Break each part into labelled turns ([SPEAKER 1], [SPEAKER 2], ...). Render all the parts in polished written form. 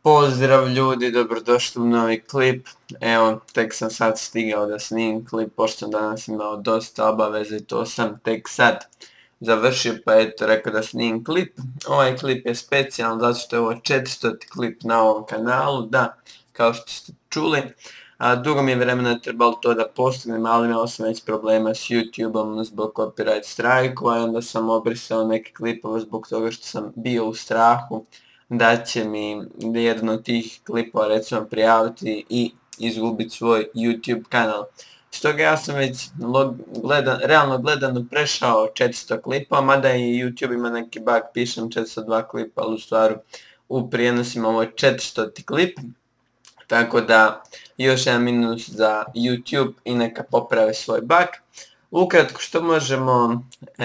[SPEAKER 1] Pozdrav ljudi, dobrodošli u novi klip. Evo, tek sam sad stigao da snimim klip, pošto sam danas imao dosta obaveze i to sam tek sad završio, pa eto, rekao da snimim klip. Ovaj klip je specijalan zato što je ovo 400. klip na ovom kanalu, da, kao što ste čuli. Dugo mi je vremena trebalo to da postignem, ali imao sam već problema s YouTube-om zbog copyright strajkova i onda sam obrisao neke klipove zbog toga što sam bio u strahu da će mi jedan od tih klipova recimo prijaviti i izgubiti svoj YouTube kanal. Stoga ja sam već realno gledano prešao 400 klipa, mada i YouTube ima neki bug, pišem 402 klipa, ali u stvari u prijenosima ovo je 400. klip. Tako da još jedan minus za YouTube i neka poprave svoj bug. Ukratko što možemo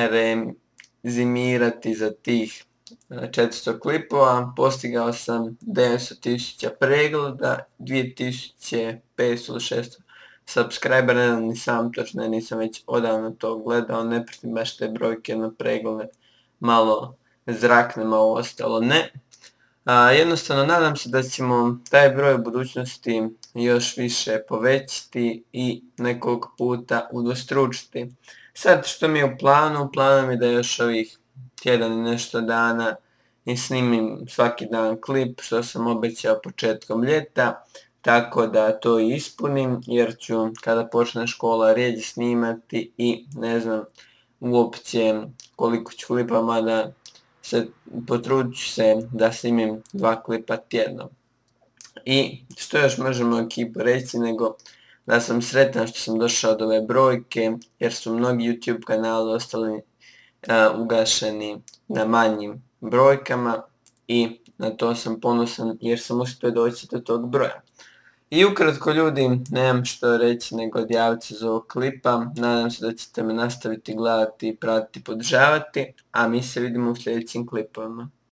[SPEAKER 1] rezimirati za tih 400 klipova, postigao sam 900.000 pregleda, 2500 ili 600 subscribera, ni sam točno nisam već odavno to gledao, ne pratim baš te brojke na preglede, malo zraknem, a ovo ostalo ne. Jednostavno nadam se da ćemo taj broj u budućnosti još više povećati i nekoliko puta udvostručiti. Sad što mi je u planu, mi je da još ovih tjedan i nešto dana i snimim svaki dan klip što sam obećao početkom ljeta, tako da to i ispunim jer ću kada počne škola rjeđe snimati i ne znam uopće koliko ću klipa, mada potrudit ću se da snimim 2 klipa tjedno. I što još možemo ekipu reći nego da sam sretan što sam došao do ove brojke jer su mnogi YouTube kanali ostali ugašeni na manjim brojkama i na to sam ponosan jer sam uspio doći do tog broja. I ukratko ljudi, nemam što reći nego odjaviti se za ovog klipa, nadam se da ćete me nastaviti gledati, pratiti, podržavati, a mi se vidimo u sljedećim klipovima.